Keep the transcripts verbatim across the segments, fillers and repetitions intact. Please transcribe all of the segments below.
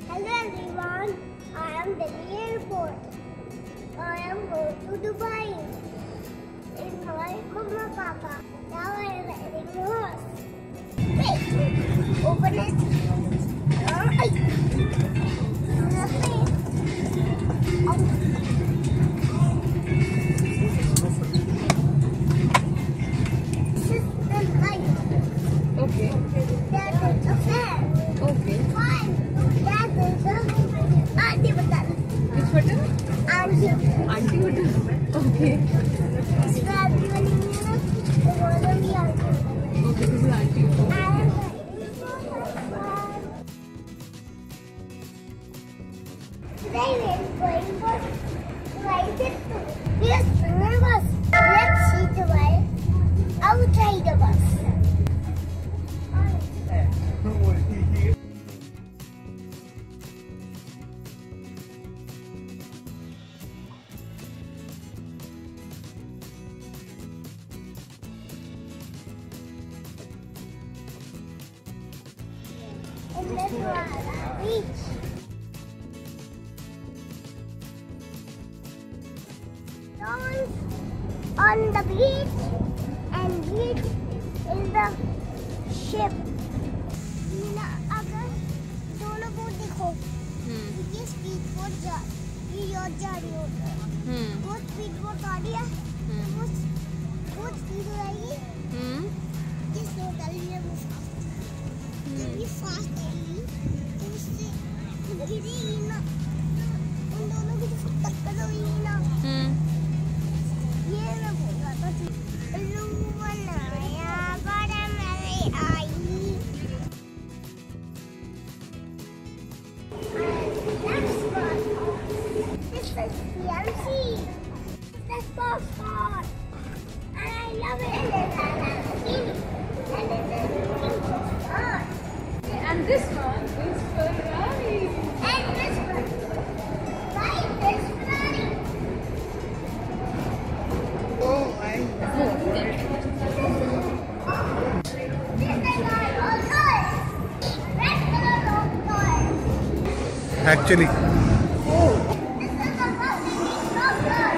Hello everyone, I am Delhi Airport. I am going to Dubai. In my Mama Papa. Now I am riding the horse. Wait, open it. Uh, I... This is the light. Okay. That is the fan. Okay. Fine. That is the auntie button. Which button? Auntie. Auntie button. Okay. इसमें auntie वाली नहीं है ना, तो बोलो भी auntie. Okay, this is auntie. I am riding Today we are going for private tour. Yes, remember bus. Let's see the way outside the bus. In the beach. Stones on the beach and beach is the ship. नीला अगर दोनों को देखो, ये speed boat जा, ये याद जा रही होती है। वो स्पीड बोट आ रही है, वो वो स्पीड हो जाएगी। ये स्लो कर लिया मुझे। जब ये फास्ट आएगी, तो उससे गिरेगी ना, उन दोनों की जो टक्कर होगी ना। ये मैं बोल रहा था कि लू बनाया बड़ा मेरे आई। This is C M C. This is Sparsh Hacks. And I love it. And this is Sparsh. And this one is Ferrari. And this one. Right, this Ferrari. Oh my God. This is our old toy. Red color old toy. Actually. This is the bus we stronger.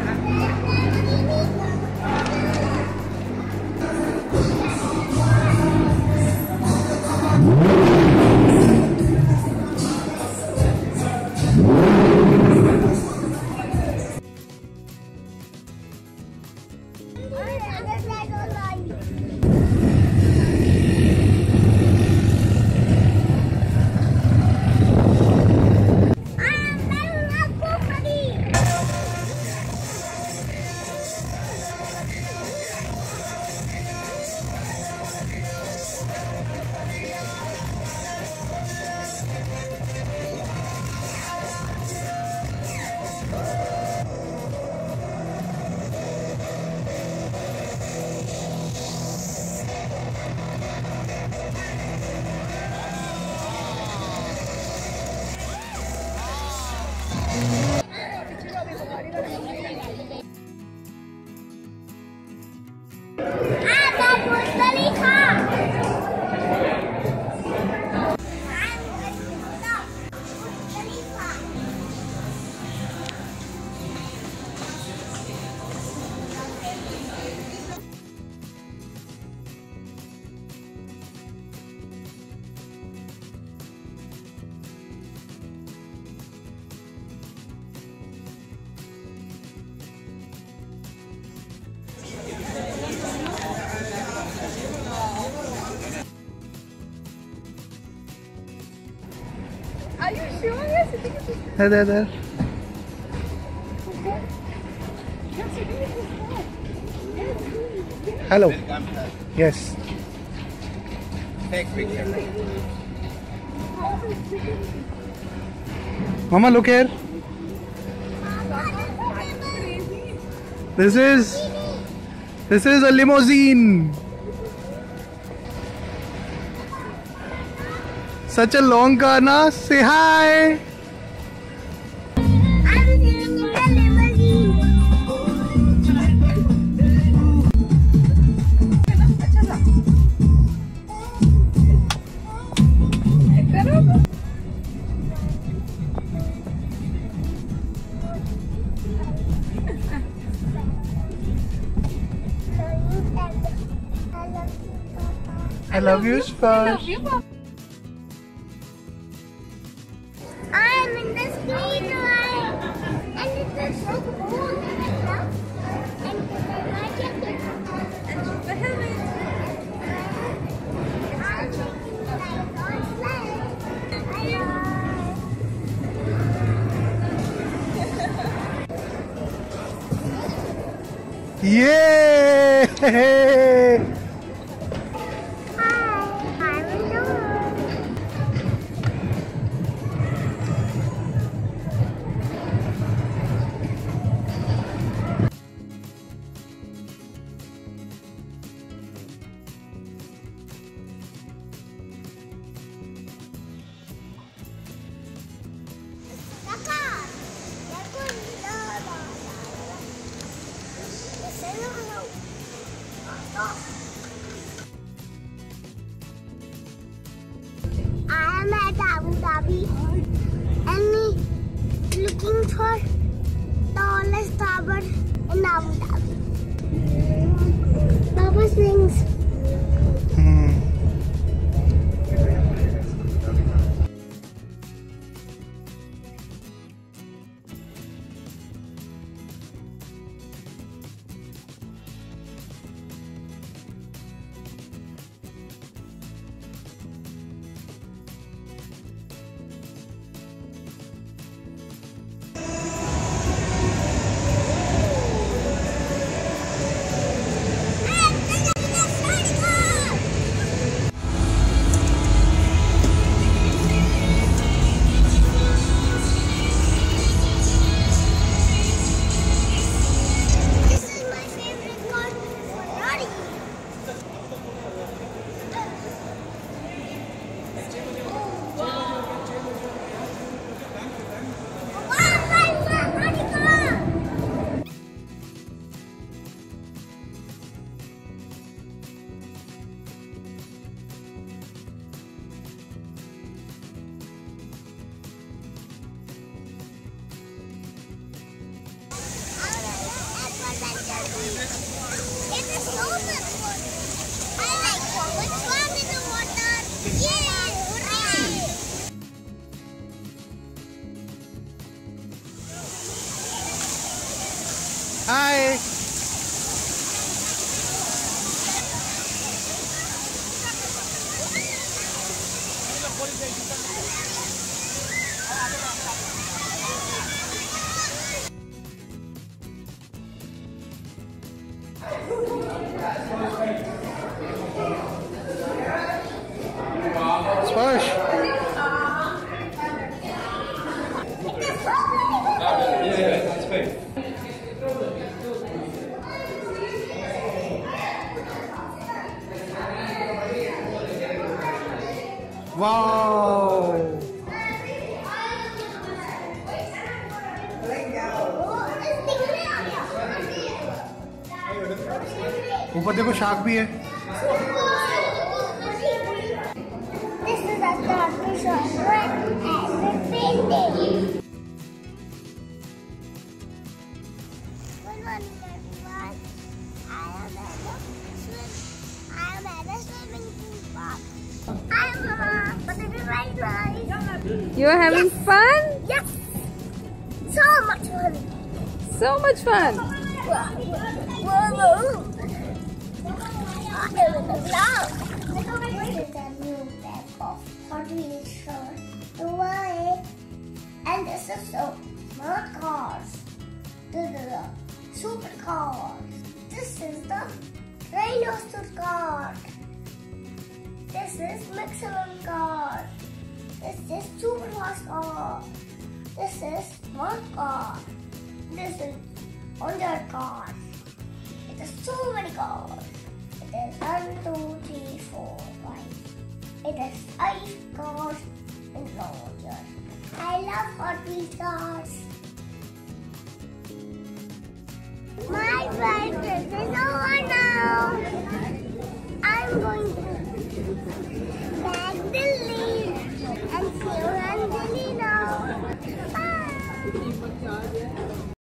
Are you sure you're sitting in this? There, there, there. You're sitting in this car. Yes. Hello. Yes. Take picture. Mama, look here. This is this is a limousine. Such a long car, na? Say hi. I'm sitting in the limousine. Love you, Sparsh. Love you, Papa. I'm in the screen line, and it is so cool. And my jacket. And the helmet. I'm taking like on sled. Bye. Yay! Hi, I'm in the room. Kaka, they're going to the I am at Abu Dhabi and looking for tallest tower in Abu Dhabi. Papa's wings. It is so much fun. I like going swim in the water. Yay! Hooray! Hi. Sparsh. Wow. ऊपर देखो shark भी है. This is a turtle shark and a painting. Good morning, everyone. I am at a swim. I am at a swimming pool park. Hi, Mama. But it is right, right? You're having Yes. fun? Yes. So much fun. So much fun. Whoa, whoa, whoa. Oh, there was a cloud. This is a new type of Hot Wheels shirt. Why? And this is so smart cars. This is the super cars. This is the dinosaur car. This is maximum car. This is super fast car. This is smart car. This is hundred cars. It is so many cars. It is one, two, three, four, five. It is five cars in larger. I love Hot Wheels cars. My flight trip is over now. I'm going to back Delhi and see you in Delhi now. Bye.